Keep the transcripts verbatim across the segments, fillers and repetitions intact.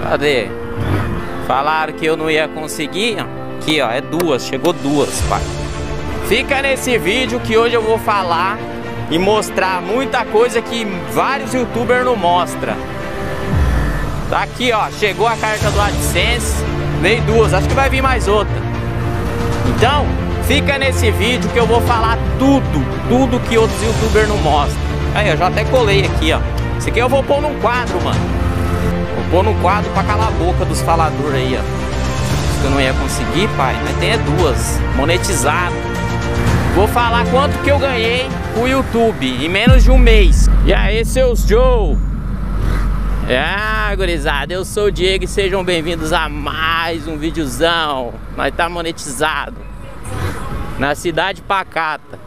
Cadê? Falaram que eu não ia conseguir. Aqui, ó, é duas, chegou duas, pai. Fica nesse vídeo que hoje eu vou falar e mostrar muita coisa que vários youtubers não mostram. Tá aqui, ó, chegou a carta do AdSense, veio duas, acho que vai vir mais outra. Então, fica nesse vídeo que eu vou falar tudo, tudo que outros youtubers não mostram. Aí, eu já até colei aqui, ó. Isso aqui eu vou pôr num quadro, mano. Vou pôr num quadro pra calar a boca dos faladores aí, ó. Isso que eu não ia conseguir, pai, mas tem é duas, monetizado. Vou falar quanto que eu ganhei com o YouTube em menos de um mês. E aí, seus Joe? Ah, gurizada, eu sou o Diego e sejam bem-vindos a mais um videozão. Nós tá monetizado na cidade pacata.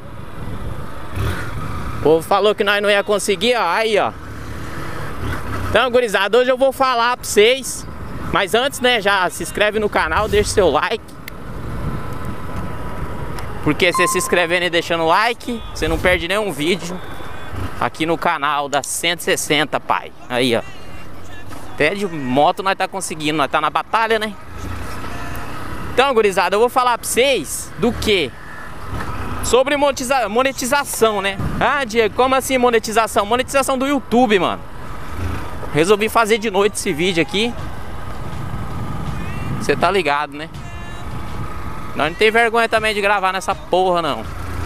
O povo falou que nós não ia conseguir, ó, aí, ó. Então, gurizada, hoje eu vou falar pra vocês. Mas antes, né, já se inscreve no canal, deixa seu like. Porque você se inscrevendo e deixando like, você não perde nenhum vídeo aqui no canal da cento e sessenta, pai. Aí, ó. Até de moto nós tá conseguindo, nós tá na batalha, né? Então, gurizada, eu vou falar pra vocês do que? Sobre monetiza monetização, né? Ah, Diego, como assim monetização? Monetização do YouTube, mano. Resolvi fazer de noite esse vídeo aqui. Você tá ligado, né? Nós não tem vergonha também de gravar nessa porra, não.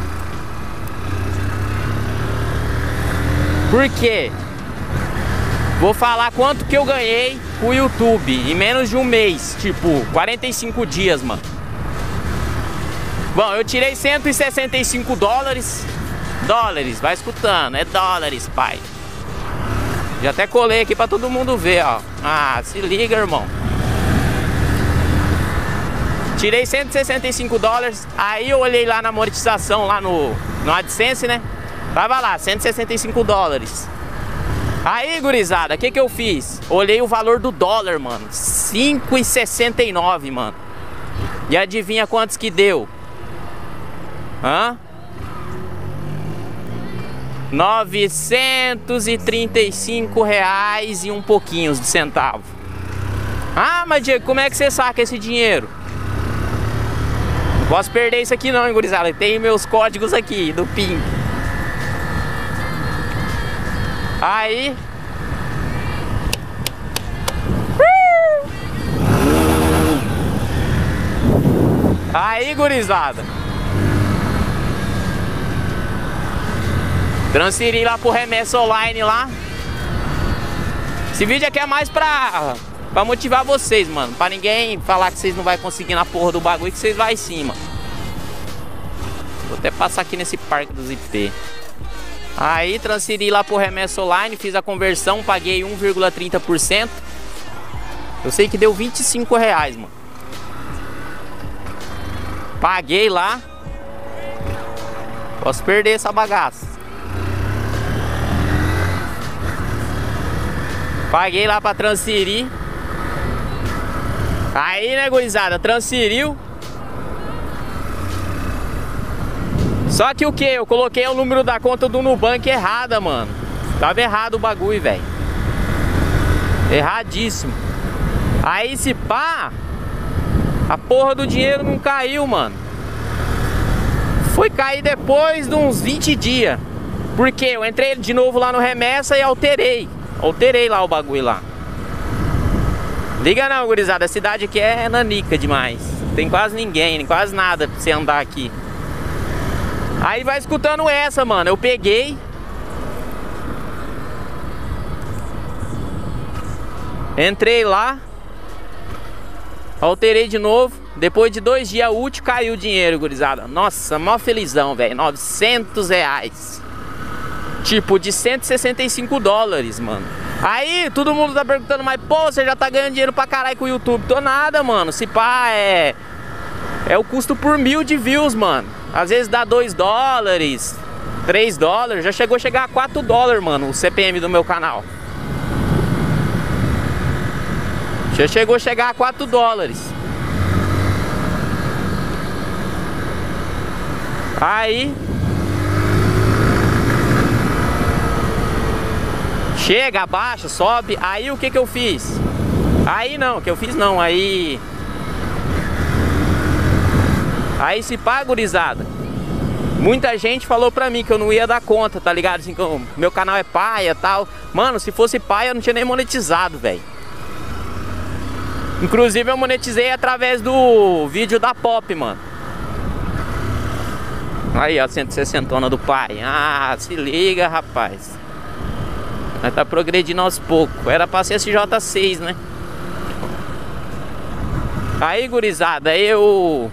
Por quê? Vou falar quanto que eu ganhei com o YouTube em menos de um mês. Tipo, quarenta e cinco dias, mano. Bom, eu tirei cento e sessenta e cinco dólares. Dólares, vai escutando, é dólares, pai. Já até colei aqui pra todo mundo ver, ó. Ah, se liga, irmão. Tirei cento e sessenta e cinco dólares. Aí eu olhei lá na monetização, lá no, no AdSense, né? Tava lá, cento e sessenta e cinco dólares. Aí, gurizada, o que que eu fiz? Olhei o valor do dólar, mano. cinco e sessenta e nove, mano. E adivinha quantos que deu? Hã? novecentos e trinta e cinco reais e um pouquinho de centavo. Ah, mas Diego, como é que você saca esse dinheiro? Não posso perder isso aqui não, hein, gurizada. Tem meus códigos aqui do Ping. Aí Aí, gurizada, transferi lá pro Remessa Online lá. Esse vídeo aqui é mais pra, pra motivar vocês, mano. Pra ninguém falar que vocês não vai conseguir na porra do bagulho, que vocês vai em cima. Vou até passar aqui nesse parque dos I P. Aí transferi lá pro Remessa Online, fiz a conversão, paguei um vírgula trinta por cento. Eu sei que deu vinte e cinco reais, mano. Paguei lá. Posso perder essa bagaça. Paguei lá pra transferir. Aí, né, gurizada, transferiu. Só que o que? Eu coloquei o número da conta do Nubank errada, mano. Tava errado o bagulho, velho. Erradíssimo. Aí, se pá, a porra do dinheiro não caiu, mano. Foi cair depois de uns vinte dias. Porque eu entrei de novo lá no Remessa e alterei. Alterei lá o bagulho lá. Liga não, gurizada. A cidade aqui é nanica demais. Tem quase ninguém, quase nada pra você andar aqui. Aí vai escutando essa, mano. Eu peguei. Entrei lá. Alterei de novo. Depois de dois dias úteis caiu o dinheiro, gurizada. Nossa, mó felizão, velho. novecentos reais. Tipo, de cento e sessenta e cinco dólares, mano. Aí, todo mundo tá perguntando, mas pô, você já tá ganhando dinheiro pra caralho com o YouTube. Tô nada, mano. Se pá, é... É o custo por mil de views, mano. Às vezes dá dois dólares, três dólares. Já chegou a chegar a quatro dólares, mano, o C P M do meu canal. Já chegou a chegar a quatro dólares. Aí chega, abaixa, sobe. Aí o que que eu fiz? Aí não, que eu fiz não, aí... Aí se pá, gurizada, muita gente falou pra mim que eu não ia dar conta, tá ligado? Assim, que o meu canal é paia e tal. Mano, se fosse paia eu não tinha nem monetizado, velho. Inclusive eu monetizei através do vídeo da Pop, mano. Aí, ó, cento e sessenta do pai. Ah, se liga, rapaz. Nós tá progredindo aos poucos. Era pra ser S J seis, né? Aí, gurizada, eu...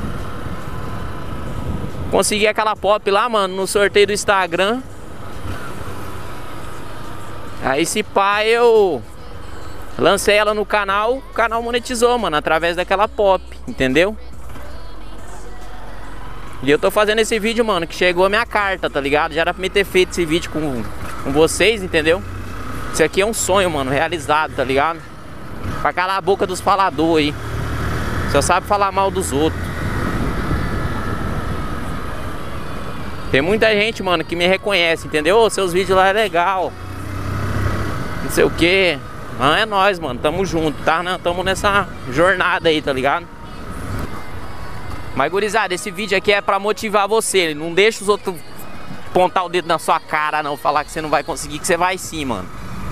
consegui aquela Pop lá, mano, no sorteio do Instagram. Aí esse pai eu lancei ela no canal, o canal monetizou, mano, através daquela Pop, entendeu? E eu tô fazendo esse vídeo, mano, que chegou a minha carta, tá ligado? Já era pra me ter feito esse vídeo com, com vocês, entendeu? Isso aqui é um sonho, mano, realizado, tá ligado? Pra calar a boca dos faladores aí. Só sabe falar mal dos outros. Tem muita gente, mano, que me reconhece, entendeu? Ô, seus vídeos lá é legal. Não sei o que. Não, é nóis, mano, tamo junto, tá? Tamo nessa jornada aí, tá ligado? Mas, gurizada, esse vídeo aqui é pra motivar você. Não deixa os outros apontar o dedo na sua cara, não. Falar que você não vai conseguir, que você vai sim, mano.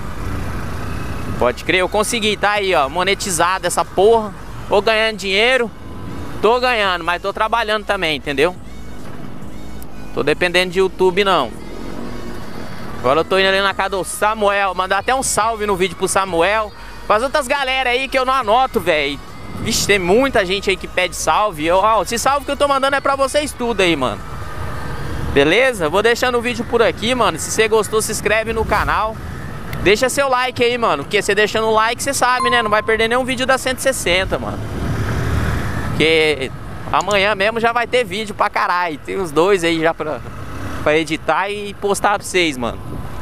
Pode crer, eu consegui, tá aí, ó, monetizado essa porra. Tô ganhando dinheiro. Tô ganhando, mas tô trabalhando também, entendeu? Tô dependendo de YouTube, não. Agora eu tô indo ali na casa do Samuel. Mandar até um salve no vídeo pro Samuel. Para as outras galera aí que eu não anoto, velho. Vixe, tem muita gente aí que pede salve. Eu, ó, esse salve que eu tô mandando é pra vocês tudo aí, mano. Beleza? Vou deixando o vídeo por aqui, mano. Se você gostou, se inscreve no canal. Deixa seu like aí, mano. Porque você deixando o like, você sabe, né? Não vai perder nenhum vídeo da cento e sessenta, mano. Porque... amanhã mesmo já vai ter vídeo pra caralho. Tem os dois aí já pra, pra editar e postar pra vocês, mano.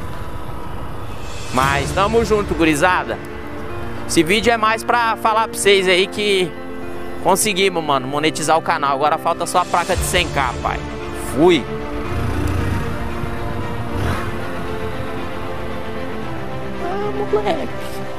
Mas tamo junto, gurizada. Esse vídeo é mais pra falar pra vocês aí que conseguimos, mano, monetizar o canal. Agora falta só a placa de cem K, pai. Fui. Ah, moleque.